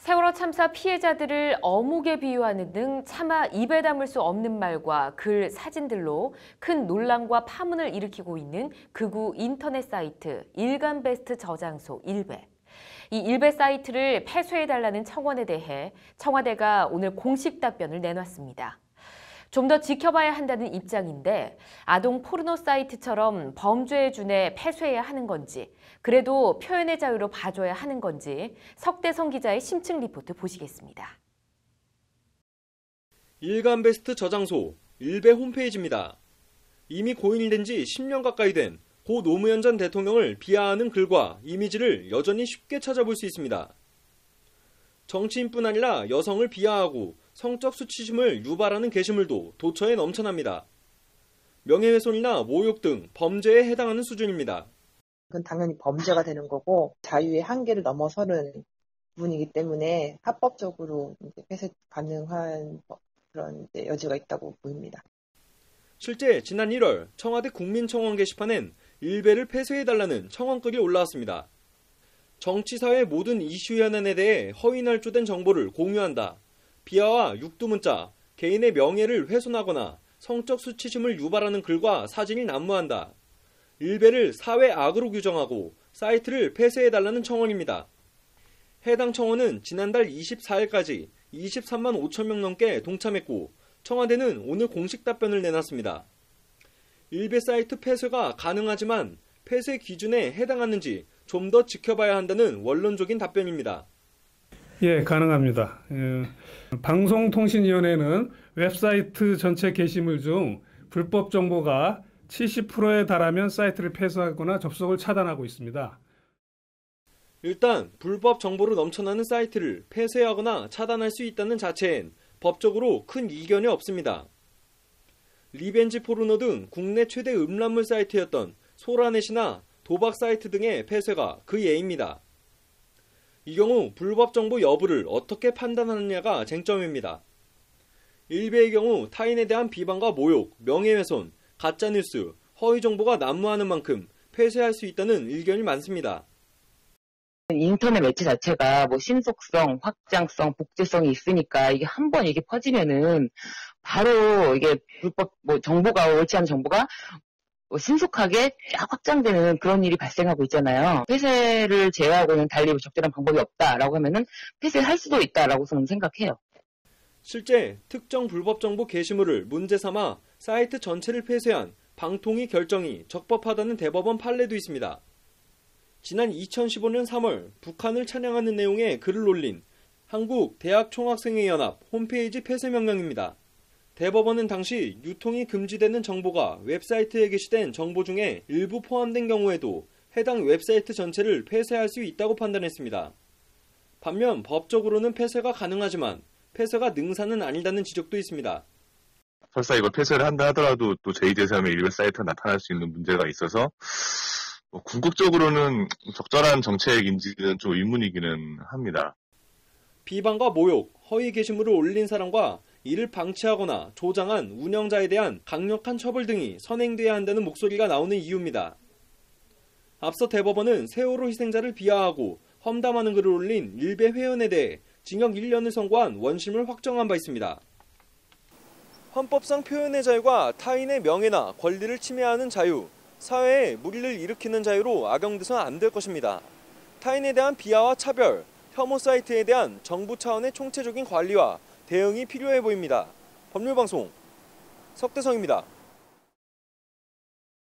세월호 참사 피해자들을 어묵에 비유하는 등 차마 입에 담을 수 없는 말과 글, 사진들로 큰 논란과 파문을 일으키고 있는 극우 인터넷 사이트 일간베스트 저장소 일베. 이 일베 사이트를 폐쇄해달라는 청원에 대해 청와대가 오늘 공식 답변을 내놨습니다. 좀 더 지켜봐야 한다는 입장인데 아동 포르노 사이트처럼 범죄에 준해 폐쇄해야 하는 건지 그래도 표현의 자유로 봐줘야 하는 건지 석대성 기자의 심층 리포트 보시겠습니다. 일간베스트 저장소 일베 홈페이지입니다. 이미 고인된 지 10년 가까이 된 고 노무현 전 대통령을 비하하는 글과 이미지를 여전히 쉽게 찾아볼 수 있습니다. 정치인뿐 아니라 여성을 비하하고 성적 수치심을 유발하는 게시물도 도처에 넘쳐납니다. 명예훼손이나 모욕 등 범죄에 해당하는 수준입니다. 그건 당연히 범죄가 되는 거고 자유의 한계를 넘어서는 부분이기 때문에 합법적으로 폐쇄 가능한 그런 여지가 있다고 보입니다. 실제 지난 1월 청와대 국민청원 게시판엔 일베를 폐쇄해달라는 청원글이 올라왔습니다. 정치사회 모든 이슈 현안에 대해 허위 날조된 정보를 공유한다. 비하와 육두문자, 개인의 명예를 훼손하거나 성적 수치심을 유발하는 글과 사진이 난무한다. 일베를 사회 악으로 규정하고 사이트를 폐쇄해달라는 청원입니다. 해당 청원은 지난달 24일까지 23만 5천 명 넘게 동참했고 청와대는 오늘 공식 답변을 내놨습니다. 일베 사이트 폐쇄가 가능하지만 폐쇄 기준에 해당하는지 좀 더 지켜봐야 한다는 원론적인 답변입니다. 예, 가능합니다. 방송통신위원회는 웹사이트 전체 게시물 중 불법 정보가 70%에 달하면 사이트를 폐쇄하거나 접속을 차단하고 있습니다. 일단 불법 정보로 넘쳐나는 사이트를 폐쇄하거나 차단할 수 있다는 자체엔 법적으로 큰 이견이 없습니다. 리벤지 포르노 등 국내 최대 음란물 사이트였던 소라넷이나 도박 사이트 등의 폐쇄가 그 예입니다. 이 경우 불법 정보 여부를 어떻게 판단하느냐가 쟁점입니다. 일베의 경우 타인에 대한 비방과 모욕, 명예훼손, 가짜뉴스, 허위 정보가 난무하는 만큼 폐쇄할 수 있다는 의견이 많습니다. 인터넷 매체 자체가 신속성, 확장성, 복제성이 있으니까 이게 한번 이게 퍼지면은 바로 이게 불법 정보가 옳지 않은 정보가 신속하게 쫙 확장되는 그런 일이 발생하고 있잖아요. 폐쇄를 제외하고는 달리 적절한 방법이 없다라고 하면은 폐쇄할 수도 있다라고 저는 생각해요. 실제 특정 불법 정보 게시물을 문제 삼아 사이트 전체를 폐쇄한 방통위 결정이 적법하다는 대법원 판례도 있습니다. 지난 2015년 3월 북한을 찬양하는 내용의 글을 올린 한국대학총학생회연합 홈페이지 폐쇄 명령입니다. 대법원은 당시 유통이 금지되는 정보가 웹사이트에 게시된 정보 중에 일부 포함된 경우에도 해당 웹사이트 전체를 폐쇄할 수 있다고 판단했습니다. 반면 법적으로는 폐쇄가 가능하지만 폐쇄가 능사는 아니라는 지적도 있습니다. 설사 이걸 폐쇄를 한다 하더라도 또 제2제3의 일베 사이트가 나타날 수 있는 문제가 있어서 궁극적으로는 적절한 정책인지는 좀 의문이기는 합니다. 비방과 모욕, 허위 게시물을 올린 사람과 이를 방치하거나 조장한 운영자에 대한 강력한 처벌 등이 선행돼야 한다는 목소리가 나오는 이유입니다. 앞서 대법원은 세월호 희생자를 비하하고 험담하는 글을 올린 일베 회원에 대해 징역 1년을 선고한 원심을 확정한 바 있습니다. 헌법상 표현의 자유가 타인의 명예나 권리를 침해하는 자유, 사회에 무리를 일으키는 자유로 악용돼서는 안 될 것입니다. 타인에 대한 비하와 차별, 혐오 사이트에 대한 정부 차원의 총체적인 관리와 대응이 필요해 보입니다. 법률방송 석대성입니다.